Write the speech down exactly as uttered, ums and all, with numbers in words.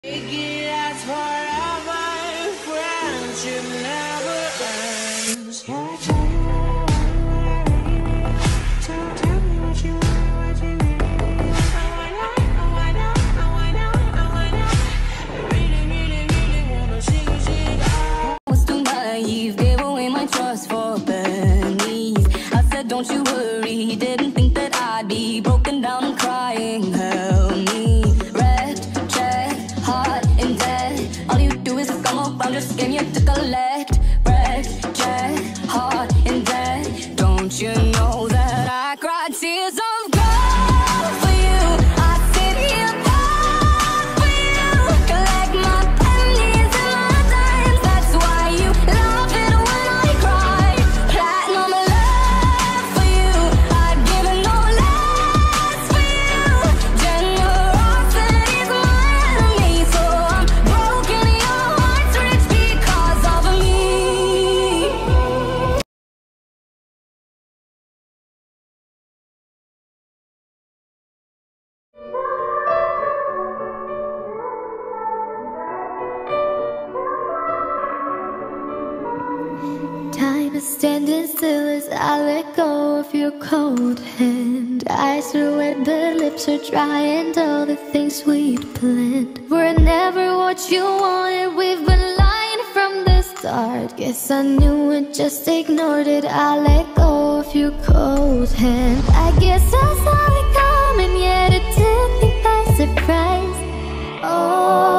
Take it as forever, friendship never ends. Can I tell you what I want? So tell me what you want, what you need. Oh, I know, oh, I know, oh, I know, oh, I know. I really, really, really wanna see you, see you. I was too naive, gave away my trust for pennies. I said, don't you worry, didn't think that I'd be broken down and crying. Help me, wrecked, checked, heart in debt. All you do is come up, I'm just game you to collect. Wrecked, checked, heart in debt. Don't you know that I cried tears of gold for you? I sit here proud for you, collect my pennies and my dimes. That's why you love it when I cry. Platinum love for you, I'd give it no less for you. Generosity's my enemy, so I'm broken, your heart's rich because of me. Time is standing still as I let go of your cold hand. Eyes are wet, but lips are dry, and all the things we'd planned were never what you wanted. We've been lying from the start. Guess I knew it, just ignored it. I let go of your cold hand. I guess I saw it coming, yet it took me by surprise. Oh,